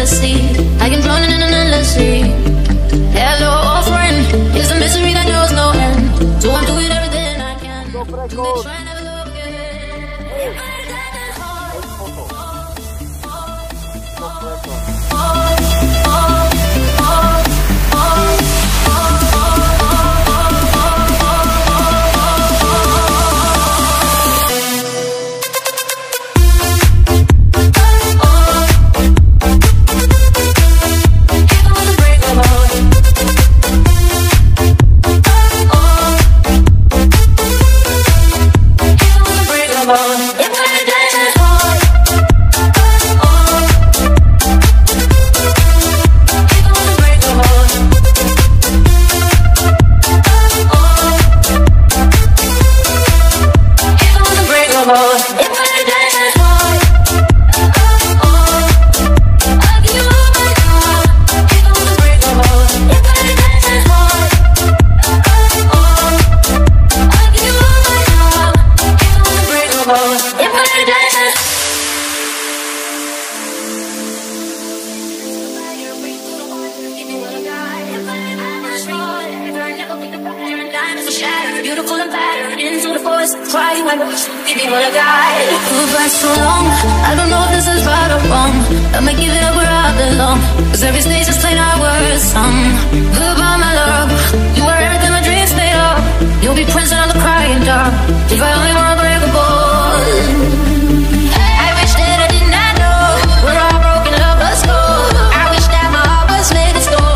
endless sea. I am drowning in an endless sea. Hello, old friend, it's a misery that knows no end. So I'm doing everything I can to make sure I never go again. Beautiful and battered into the forest, crying like give me what I got. Goodbye so long, I don't know if this is right or wrong. I might give it up where I belong, cause every stage is playing our words song. Goodbye my love, you are everything my dreams made of. You'll be prison on the crying dark, if I only were unbreakable. I wish that I did not know we're all broken lovers go. I wish that my heart was made of stone.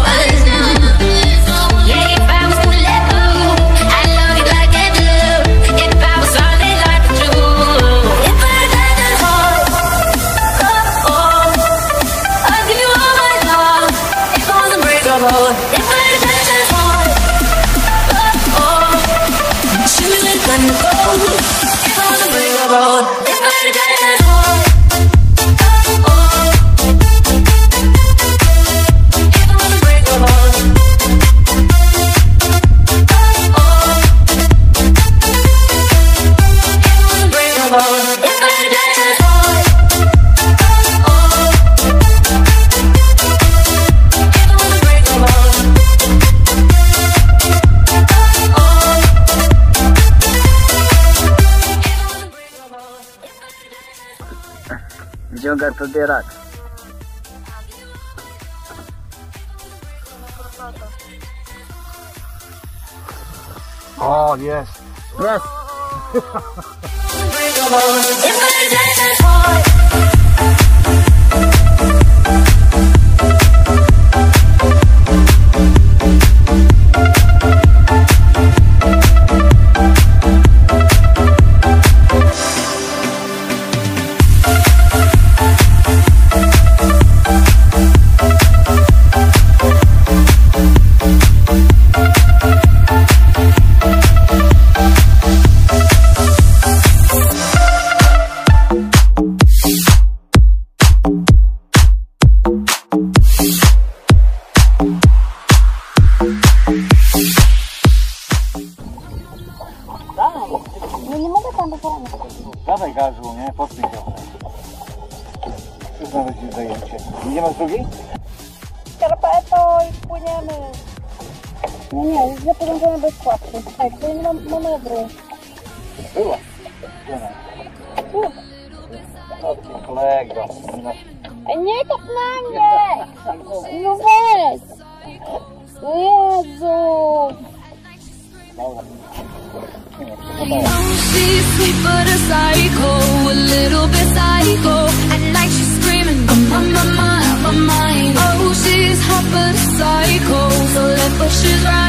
Ciągaj podbierak. O, jest. Jest. No nie mogę tam do porany. Dawaj gazu, nie? Podpij trochę. Już nawet jest zajęcie. Nie ma drugiej? Skarpeto i płyniemy. No nie, jest zaporządzone bez kładki. Tak, to nie mam manewru. Była. Gdzie ona? Kolego. Ej, nie kap na mnie! No weź! Jezu! Dobra. She's sweet but a psycho, a little bit psycho. At night she's screaming, I'm my mind. Oh, she's hot but a psycho, so left but she's right.